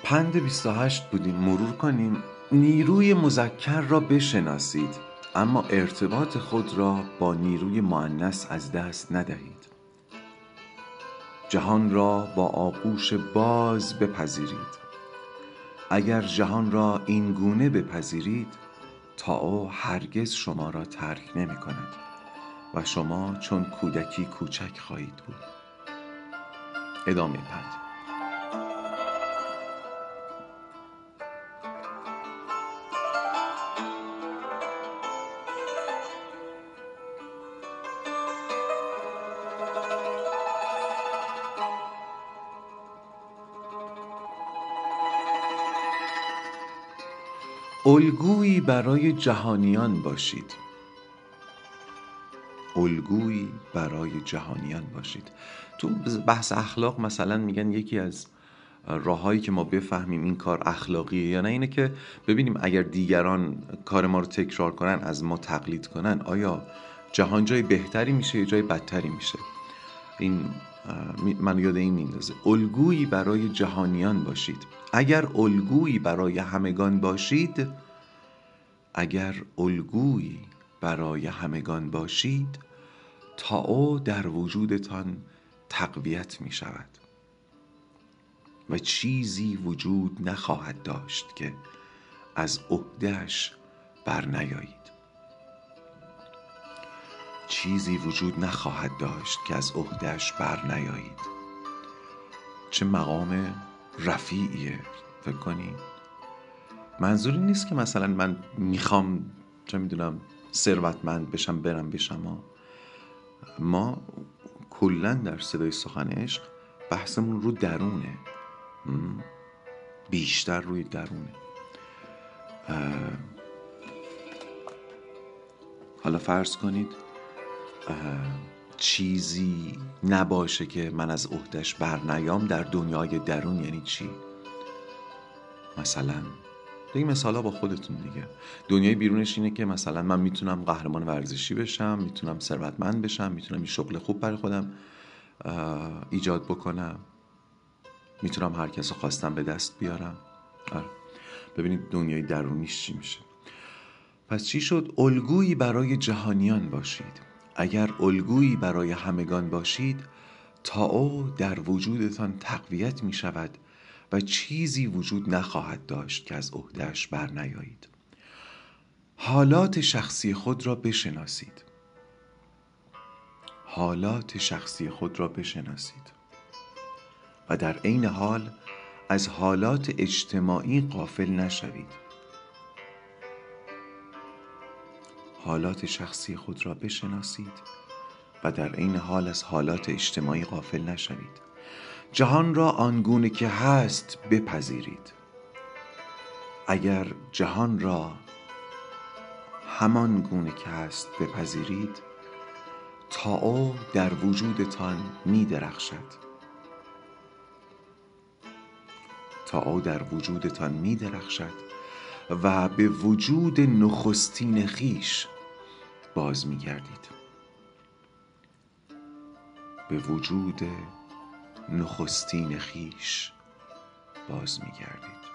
پند 28 بودیم، مرور کنیم. نیروی مذکر را بشناسید اما ارتباط خود را با نیروی مؤنث از دست ندهید. جهان را با آغوش باز بپذیرید. اگر جهان را این گونه بپذیرید تا او هرگز شما را ترک نمی کند و شما چون کودکی کوچک خواهید بود. ادامه پند. الگویی برای جهانیان باشید. الگویی برای جهانیان باشید. تو بحث اخلاق مثلا میگن یکی از راههایی که ما بفهمیم این کار اخلاقیه یا نه اینه که ببینیم اگر دیگران کار ما رو تکرار کنن، از ما تقلید کنن، آیا جهان جای بهتری میشه یا جای بدتری میشه. این من یاد این میندازه. الگویی برای جهانیان باشید. اگر الگویی برای همگان باشید، اگر الگویی برای همگان باشید تا او در وجودتان تقویت می شود و چیزی وجود نخواهد داشت که از عهده‌اش بر نیایید. چیزی وجود نخواهد داشت که از عهده‌اش بر نیایید. چه مقام رفیعیه. فکر کنید منظوری نیست که مثلا من میخوام چه میدونم ثروتمند بشم برم بشم. ما کلا در صدای سخن عشق بحثمون رو درونه، بیشتر روی درونه. حالا فرض کنید چیزی نباشه که من از عهده‌اش بر نیام در دنیای درون. یعنی چی؟ مثلا دیگه مثالا با خودتون دیگه. دنیای بیرونش اینه که مثلا من میتونم قهرمان ورزشی بشم، میتونم ثروتمند بشم، میتونم یه شغل خوب برای خودم ایجاد بکنم، میتونم هر کس رو خواستم به دست بیارم. ببینید دنیای درونیش چی میشه. پس چی شد؟ الگویی برای جهانیان باشید. اگر الگویی برای همگان باشید تا او در وجودتان تقویت میشود و چیزی وجود نخواهد داشت که از عهده‌اش بر نیایید. حالات شخصی خود را بشناسید. حالات شخصی خود را بشناسید و در عین حال از حالات اجتماعی غافل نشوید. حالات شخصی خود را بشناسید و در عین حال از حالات اجتماعی غافل نشوید. جهان را آنگونه که هست بپذیرید. اگر جهان را همان گونه که هست بپذیرید تا او در وجودتان می درخشد. تا او در وجودتان می درخشد و به وجود نخستین خیش باز می گردید. به وجود نخستین خیش باز می گردید.